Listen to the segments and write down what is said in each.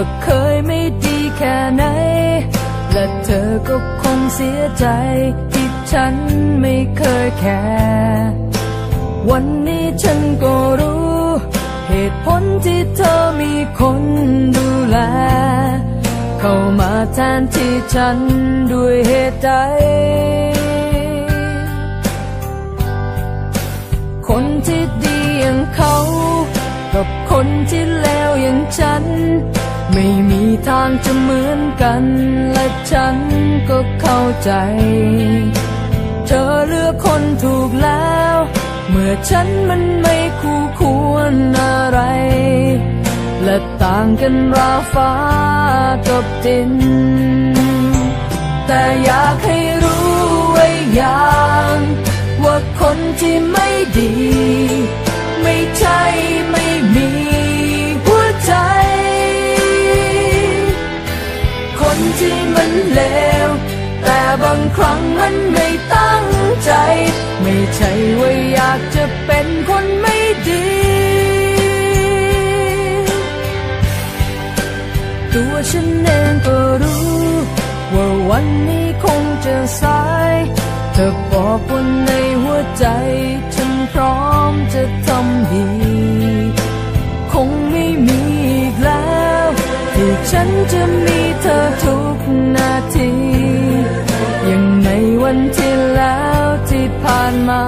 เคยไม่ดีแค่ไหนและเธอก็คงเสียใจที่ฉันไม่เคยแคร์วันนี้ฉันก็รู้เหตุผลที่เธอมีคนดูแลเข้ามาแทนที่ฉันด้วยเหตุใดคนที่ดีอย่างเขากับคนที่เลวอย่างฉันไม่มีทางจะเหมือนกันและฉันก็เข้าใจเธอเลือกคนถูกแล้วเมื่อฉันมันไม่คู่ควรอะไรและต่างกันราฟ้ากับดินแต่อยากให้รู้ไว้อย่างว่าคนที่ไม่ดีไม่ใช่ไม่มีหัวใจคนที่มันเลวแต่บางครั้งมันไม่ตั้งใจไม่ใช่ว่าอยากจะเป็นคนไม่ดีตัวฉันเองก็รู้ว่าวันนี้คงจะสายเธอบอกว่าในหัวใจฉันพร้อมจะทำดีคงไม่มีอีกแล้วที่ฉันจะมีเธอทุกนาทีอย่างในวันที่แล้วที่ผ่านมา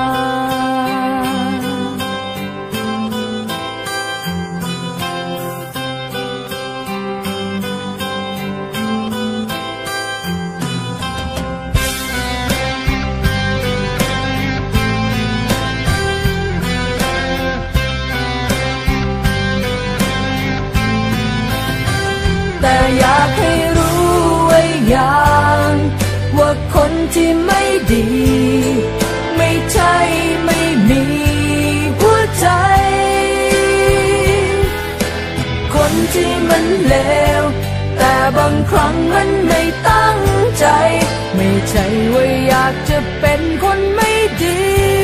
แต่อยากให้รู้ไว้อย่างว่าคนที่ไม่ดีไม่ใช่ไม่มีหัวใจคนที่มันเลวแต่บางครั้งมันไม่ตั้งใจไม่ใช่ว่าอยากจะเป็นคนไม่ดี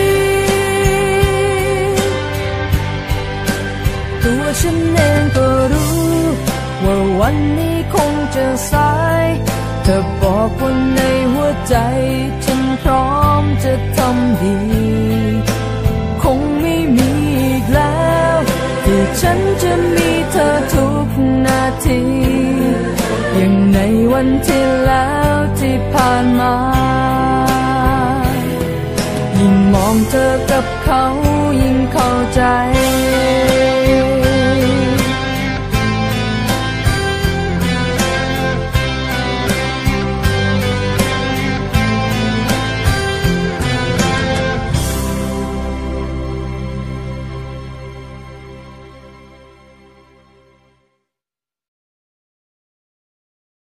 ตัวฉันเองก็รู้ว่าวันนี้คงจะสายเธอบอกว่าในหัวใจฉันพร้อมจะทำดีคงไม่มีอีกแล้วที่ฉันจะมีเธอทุกนาทีอย่างในวันที่แล้วที่ผ่านมายิ่งมองเธอกับเขายิ่งเข้าใจ